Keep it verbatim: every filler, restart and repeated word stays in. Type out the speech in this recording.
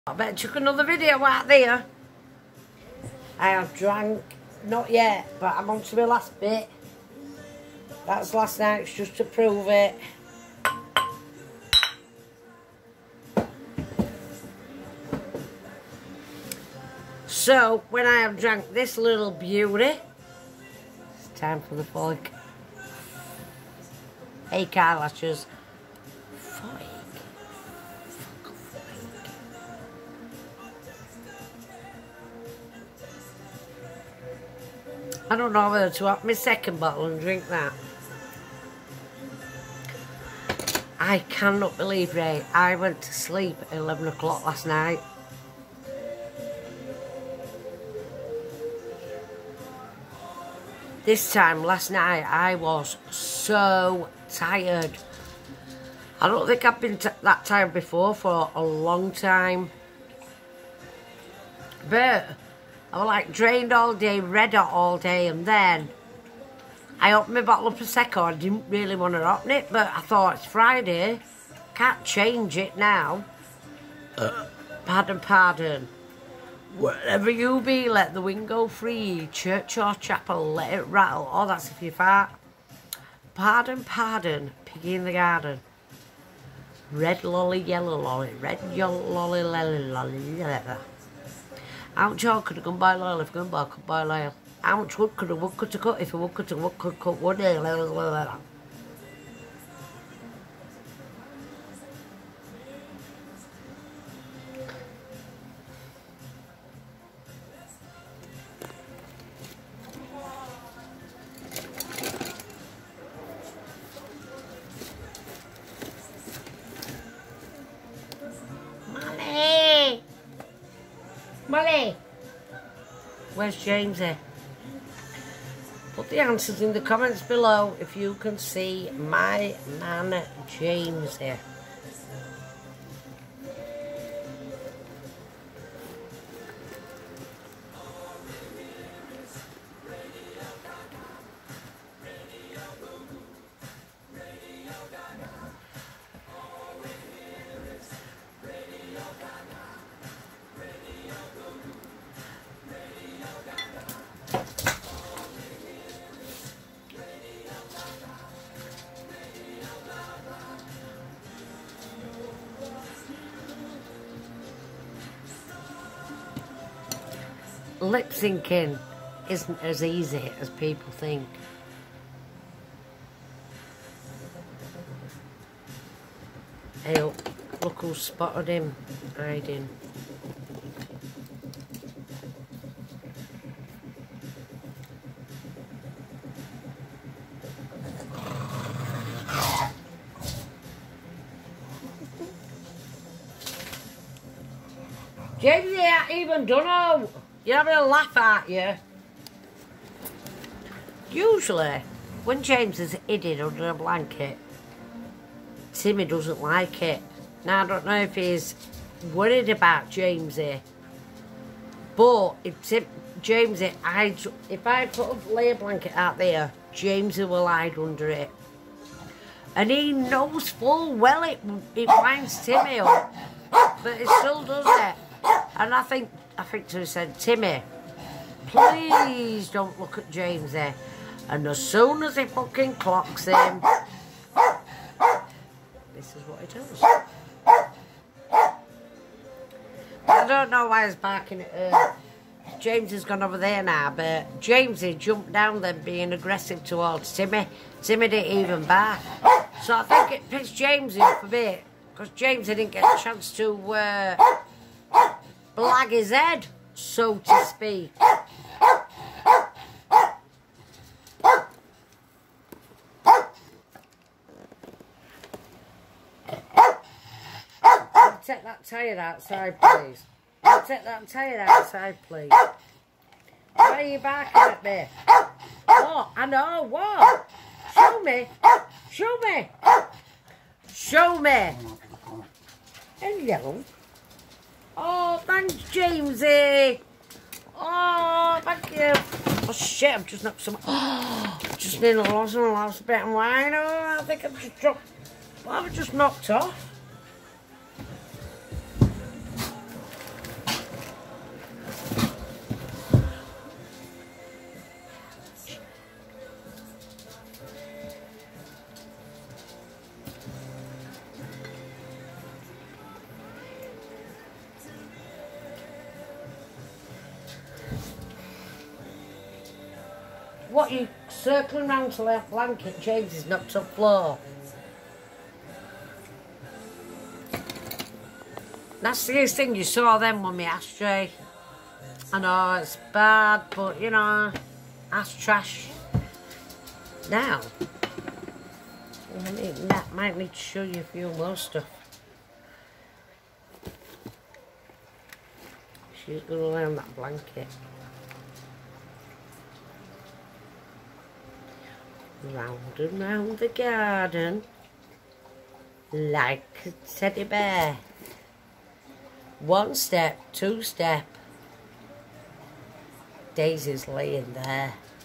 I better chuck another video out there. I have drank, not yet, but I'm on to my last bit. That's last night's just to prove it. So, when I have drank this little beauty, it's time for the flick. Fake eyelashes. Fake. Fuck fake. I don't know whether to have my second bottle and drink that. I cannot believe, Ray, I went to sleep at eleven o'clock last night. This time last night I was so tired. I don't think I've been t that tired before for a long time. But I was like drained all day, red hot all day, and then I opened my bottle of Prosecco. I didn't really want to open it, but I thought it's Friday, can't change it now. Uh. Pardon, pardon. Wherever you be, let the wind go free. Church or chapel, let it rattle. Oh, that's if you fart. Pardon, pardon, piggy in the garden. Red lolly, yellow lolly, red yellow lolly, lolly, lolly, lolly. How much wood could a gun by Lyle if a gun by could buy Lyle? How much wood could a wood cut to cut if a wood cut a wood could cut wood? Molly! Where's Jamesy? Put the answers in the comments below if you can see my man Jamesy. Lip syncing isn't as easy as people think. Hey, oh, look who spotted him hiding. James, I ain't even done out. You're having a laugh, aren't you? Usually, when James is hidden under a blanket, Timmy doesn't like it. Now, I don't know if he's worried about Jamesy, but if Tim, Jamesy hides, if I put a layer blanket out there, Jamesy will hide under it. And he knows full well it, it winds Timmy up, but he still does it. And I think I think to said, Timmy, please don't look at James there. And as soon as he fucking clocks him, this is what he does. I don't know why he's barking at her. James has gone over there now, but James had jumped down then being aggressive towards Timmy. Timmy didn't even bark. So I think it pissed James off a bit, because James didn't get a chance to uh, blag his head, so to speak. Take that tire outside, please. Take that tire outside, please. Why are you barking at me? What? I know, what? Show me. Show me. Show me. Hello. Oh, thanks, Jamesy. Oh, thank you. Oh, shit, I've just knocked some... Oh, just nearly lost and lost a bit of wine. Oh, I think I've just dropped... Well, I've just knocked off. What, you circling round to that blanket? James is knocked up floor. That's the thing, you saw them on my ashtray. I know it's bad, but you know, that's trash. Now, I mean, that might need to show you a few more stuff. She's gonna lay on that blanket. Round and round the garden, like a teddy bear. One step, two step. Daisy's laying there.